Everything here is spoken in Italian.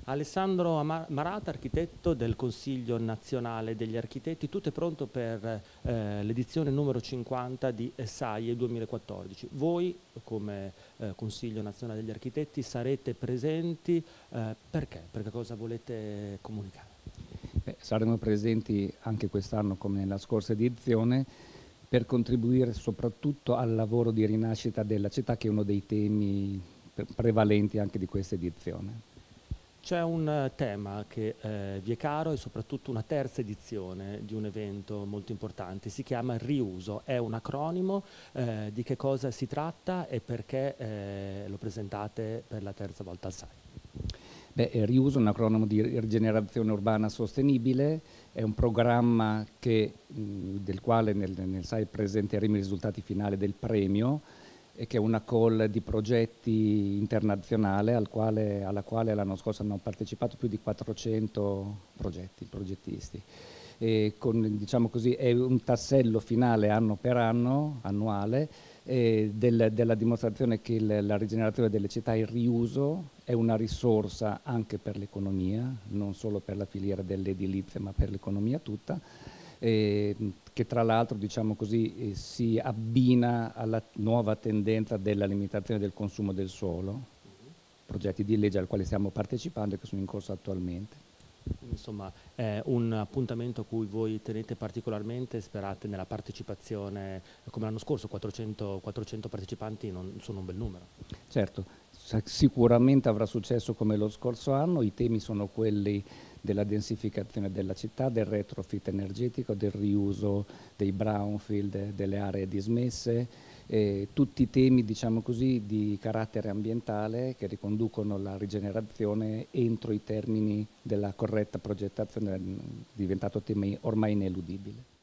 Alessandro Marata, architetto del Consiglio Nazionale degli Architetti, tutto è pronto per l'edizione numero 50 di SAIE 2014. Voi, come Consiglio Nazionale degli Architetti, sarete presenti perché? Perché cosa volete comunicare? Saremo presenti anche quest'anno come nella scorsa edizione per contribuire soprattutto al lavoro di rinascita della città, che è uno dei temi prevalenti anche di questa edizione. C'è un tema che vi è caro e soprattutto una terza edizione di un evento molto importante, si chiama Riuso, è un acronimo, di che cosa si tratta e perché lo presentate per la terza volta al SAI? Riuso è un acronimo di rigenerazione urbana sostenibile, è un programma del quale nel SAI presenteremo i risultati finali del premio, e che è una call di progetti internazionale alla quale l'anno scorso hanno partecipato più di 400 progettisti. Diciamo così, è un tassello finale anno per anno, annuale, della dimostrazione che la rigenerazione delle città e il riuso è una risorsa anche per l'economia, non solo per la filiera dell'edilizia, ma per l'economia tutta, che tra l'altro, diciamo così, si abbina alla nuova tendenza della limitazione del consumo del suolo, progetti di legge al quale stiamo partecipando e che sono in corso attualmente. Insomma, è un appuntamento a cui voi tenete particolarmente, sperate nella partecipazione, come l'anno scorso, 400 partecipanti sono un bel numero. Certo, sicuramente avrà successo come lo scorso anno, i temi sono quelli della densificazione della città, del retrofit energetico, del riuso dei brownfield, delle aree dismesse, tutti temi, diciamo così, di carattere ambientale che riconducono la rigenerazione entro i termini della corretta progettazione, diventato tema ormai ineludibile.